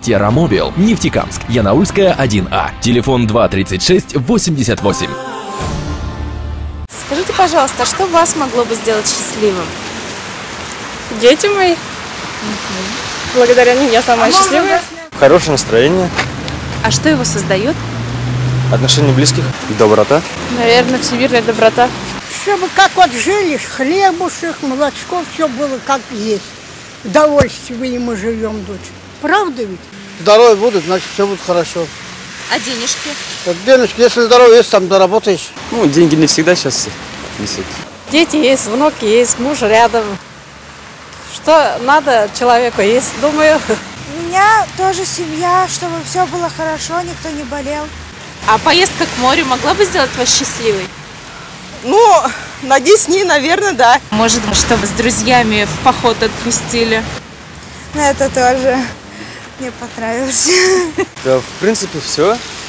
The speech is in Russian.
Террамобил, Нефтекамск, Янаульская, 1А. Телефон 236 88. Скажите, пожалуйста, что вас могло бы сделать счастливым? Дети мои. Благодаря ним я самая счастливая. Хорошее настроение. А что его создает? Отношения близких. Доброта. Наверное, всемирная доброта. Чтобы как вот жили, хлебушек, молочко, все было как есть. В удовольствии мы живем, дочь. Правда ведь? Здоровье будет, значит все будет хорошо. А денежки? Денежки, если здоровье есть, там доработаешь. Ну, деньги не всегда сейчас несут. Дети есть, внуки есть, муж рядом. Что надо человеку есть, думаю. У меня тоже семья, чтобы все было хорошо, никто не болел. А поездка к морю могла бы сделать вас счастливой? Ну, на 10 дней, наверное, да. Может быть, чтобы с друзьями в поход отпустили? Но это тоже мне понравилось. Да, в принципе, все.